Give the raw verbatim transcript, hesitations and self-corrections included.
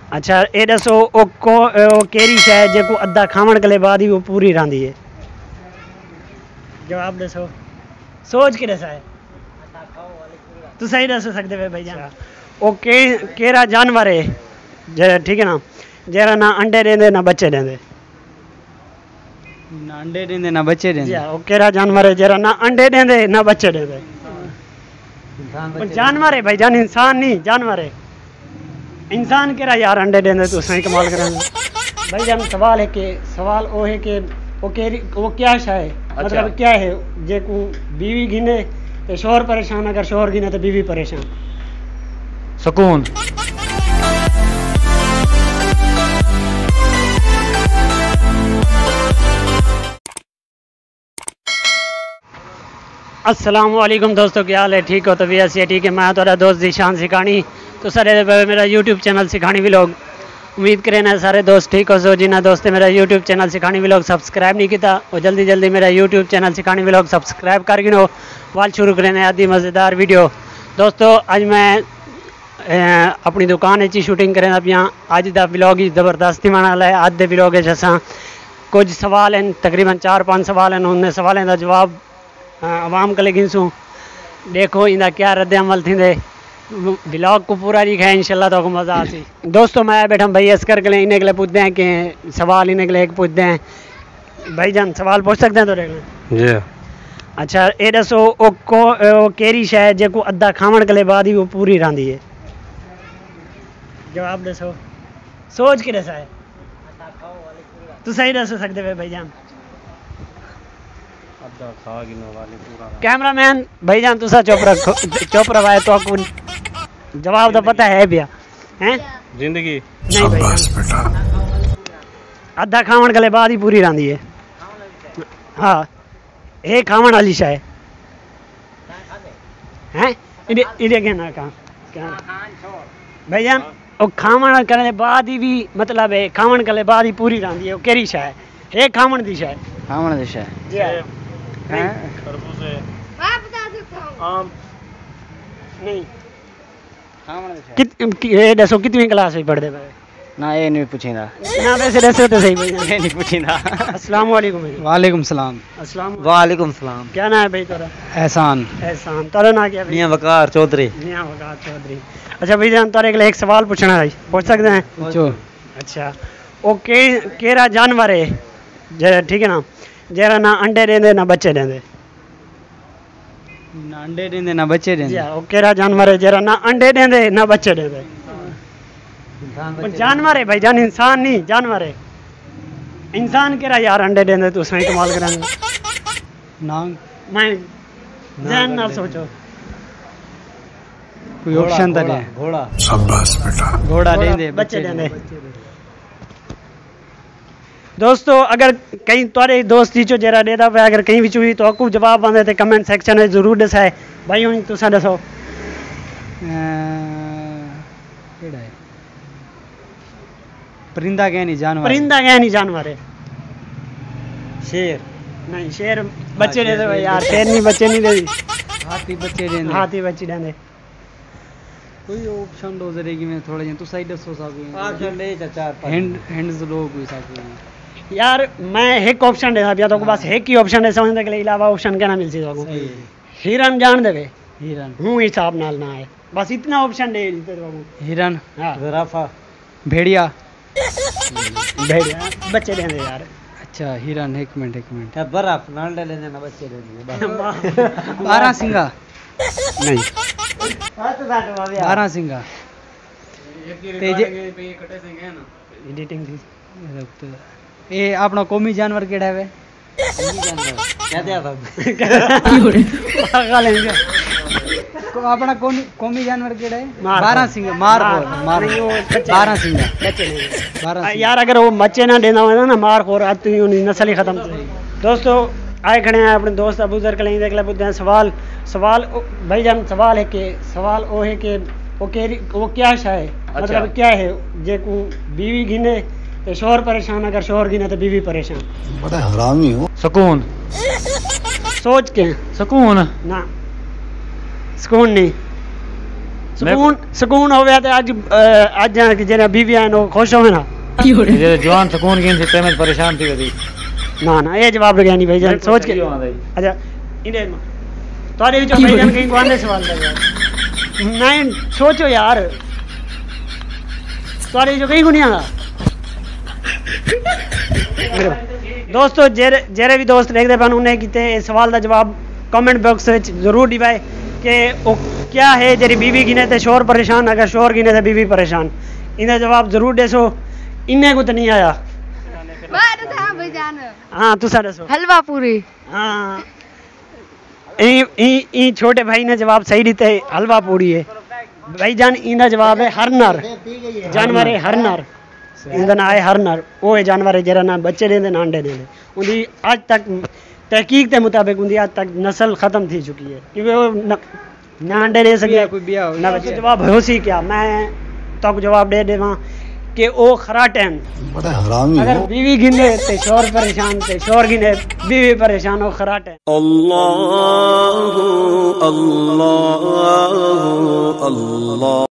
अच्छा ये दसो ओ को ओ केरी शय जेको अद्धा खावण के बाद ही वो पूरी रहंदी है। जवाब दसो सोच के दसा है तो सही दस सकते हो भाईजान। ओ के केरा जानवर है जे ठीक है ना जेरा ना अंडे देंदे ना बच्चे देंदे। ना अंडे देंदे ना बच्चे देंदे। जी ओ केरा जानवर है जेरा ना अंडे देंदे ना बच्चे देंदे। जानवर है भाईजान इंसान नहीं जानवर है। इंसान केरा यार अंडे देंदे तो सही कमाल करेंगे भाईजान। सवाल है कि सवाल वो है कि वो केरी वो क्या शय है मतलब क्या है जेको बीवी गिने तो शोहर परेशान अगर शोहर गिने तो बीवी परेशान। सुकून। अस्सलाम वालेकुम दोस्तों, क्या हाल है? ठीक हो? तो भी ऐसी है ठीक है। मैं थोड़ा दोस्त जीशान सिखानी तो सारे मेरा यूट्यूब चैनल सिखानी भी लोग उम्मीद करें ना सारे दोस्त ठीक हो। सो जिन्हें दोस्त ने मेरा यूट्यूब चैनल सिखानी भी लोग सब्सक्राइब नहीं किया और जल्दी जल्दी मेरा यूट्यूब चैनल सिखानी भी लोग सब्सक्राइब कर गिनो वाल शुरू करें आदि मज़ेदार वीडियो। दोस्तों आज मैं ए, अपनी दुकान च शूटिंग करें पियाँ। अज का ब्लॉग ही जबरदस्ती मन वाला है। अज के ब्लॉग असा कुछ सवाल हैं तकरीबन चार पाँच सवाल हैं। उन सवालों का जवाब आवाम के लगी सूँ देखो इनका क्या रद्द अमल थी। ब्लॉग को पूरा दिखाए इंशाल्लाह तो मज़ा आती। दोस्तों मैं बैठा भाई असकर के लिए इन्हें के लिए पूछते हैं कि सवाल इन्हें के लिए एक पूछते हैं भाईजान। सवाल पूछ सकते हैं तो जी। अच्छा ये दसो ओ को ओ केरी शय जेको अद्धा खावण के बाद ही वो पूरी रहंदी है। जवाब दसो सोच के दसा है तो सही दस सकते हो भाईजान। कैमरामैन भाईजान तुसा चुप रखो चुप रवाए तो आपको जवाब तो पता है भैया हैं जिंदगी नहीं भाईजान अद्धा खावण के बाद ही पूरी रहंदी है। हाँ ये खावण वाली शय हैं इधे इधे के ना कहाँ क्या भाईजान वो खावण करने बाद ही भी मतलब है खावण के बाद ही पूरी रहंदी है। वो केरी शय है खावण दी शय खावण दी शय जी हैं खरबूजे आम नहीं खावण दी शय कित ये दसो कितनी क्लास में पढ़ते भाई ना ये नहीं पूछींदा ना वैसे दसो तो सही भाई ये नहीं पूछींदा। अस्सलाम वालेकुम भाई। वालेकुम सलाम। अस्सलाम वालेकुम सलाम। क्या नाम है भाई तेरा? एहसान। एहसान। तेरा नाम क्या है? मियां वकार चौधरी। मियां वकार चौधरी। अच्छा भाई जान तेरे के लिए एक सवाल पूछना है पूछ सकते हैं? पूछो। अच्छा ओ के केरा जानवर है जे ठीक है ना जेरा ना अंडे देंदे ना बच्चे देंदे। ना अंडे देंदे ना बच्चे देंदे। जी ओ केरा जानवर है जेरा ना अंडे देंदे ना बच्चे देंदे। जानवर है भाई जान इंसान नहीं जानवर है। इंसान केरा यार अंडे देंदे तो सही कमाल करेंगे ना मैं ध्यान ना सोचो कोई ऑप्शन तो नहीं घोड़ा। शाबाश बेटा। घोड़ा देंदे बच्चे देंदे। दोस्तों अगर कहीं तोरे दोस्त चीचो जरा देदा पे अगर कहीं भी चुई तो आपको जवाब आंदे ते कमेंट सेक्शन में जरूर दसाए भाई हुन तुसा दसो केड़ा है परिंदा क्या नहीं जानवर परिंदा क्या नहीं जानवर है। शेर नहीं शेर बच्चे दे दे यार शेर नहीं बच्चे नहीं दे। हाथी बच्चे देंदे। हाथी बच्चे देंदे। कोई ऑप्शन दो जरे कि मैं थोड़ा जिन तो सही दसो साको ऑप्शन ले चार हैंड हैंड्स लोग कोई साको यार मैं एक ऑप्शन दे दिया तो बस एक ही ऑप्शन है समझने के लिए अलावा ऑप्शन क्या ना मिल सी तो हिरन जान देवे हिरन हूं हिसाब नाल ना है बस इतना ऑप्शन दे देते बाबू। हिरन हां जिराफा भेड़िया भेड़िया बच्चे देंदे यार। अच्छा हिरन एक मिनट एक मिनट क्या बर्फ नांडे लेने ना बच्चे देंगे। बारह सिंगा नहीं बारह सिंगा तेज एडिटिंग थी ये अपना कौमी जानवर केड़ा है? क्या दिया था पागल है को अपना कौमी कौमी जानवर केड़ा है? मार बारह सिंगा मार मार बारह सिंगा बच्चे नहीं बारह यार अगर वो बच्चे ना देना हो ना मार खोर आती नस्ल ही खत्म थी। दोस्तों आए खड़े हैं अपने दोस्त अबू जर के लिए देख ले पूछते हैं सवाल सवाल भाईजान सवाल है कि सवाल वो है कि वो केरी वो क्या शय है मतलब क्या है जेको बीवी गिने तो शोहर परेशान अगर शोहर गिने तो बीवी परेशान। बड़ा हरामी हो। सुकून। सोच के सुकून ना सुकून नहीं सुकून सुकून हो गया तो अज अज जेने बीवी आए नो खुश होवे ना जे जवान सुकून गिन से पेमेंट परेशान थी वदी ना ना ये जवाब लगा नहीं भाई जान सोच के अच्छा इने तोरे जो भाई जान कहीं कोने सवाल लगा नहीं सोचो यार तोरे जो कहीं गुनिया दोस्तों जेरे जेरे भी दोस्त देखते पन उन्हें किते इस सवाल का जवाब कमेंट बॉक्स में जरूर दिवाए कि वो क्या है जेरी बीवी गिने ते शोर परेशान अगर शोर गिने ते बीवी परेशान इन्हें जवाब जरूर दसो इन्हें को तो नहीं आया हाँ तुसा दसो हलवा पूरी हाँ ई ई ई छोटे भाई ने जवाब सही दिते है हलवा पूरी है भाईजान इनका जवाब है हरनर जानवर है हरनर इनका नाम है हरनर वो है जानवर है जरा ना बच्चे देंदे ना अंडे देंदे उनकी आज तक तहकीक के मुताबिक उनकी आज तक नस्ल खत्म थी चुकी है क्योंकि वो न, ना अंडे दे सके कोई बिया ना बच्चे जवाब हो सी क्या मैं तक जवाब दे देवा कि वो खराटे हैं बड़ा हरामी अगर बीवी गिने ते शोर परेशान ते शोर गिने बीवी परेशान हो खराटे अल्लाह अल्लाह अल्लाह